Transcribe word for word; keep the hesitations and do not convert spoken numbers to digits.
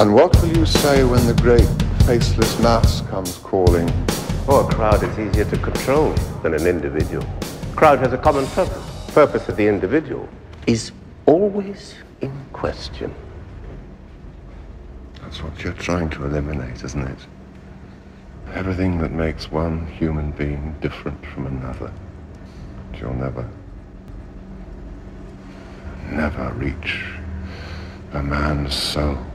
And what will you say when the great faceless mass comes calling? Oh, a crowd is easier to control than an individual. A crowd has a common purpose. The purpose of the individual is always in question. That's what you're trying to eliminate, isn't it? Everything that makes one human being different from another. But you'll never, never reach a man's soul.